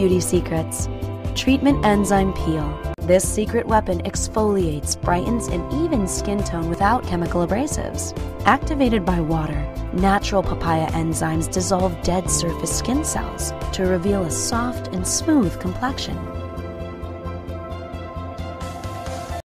beauty secrets. Treatment Enzyme Peel. This secret weapon exfoliates, brightens, and evens skin tone without chemical abrasives. Activated by water, natural papaya enzymes dissolve dead surface skin cells to reveal a soft and smooth complexion.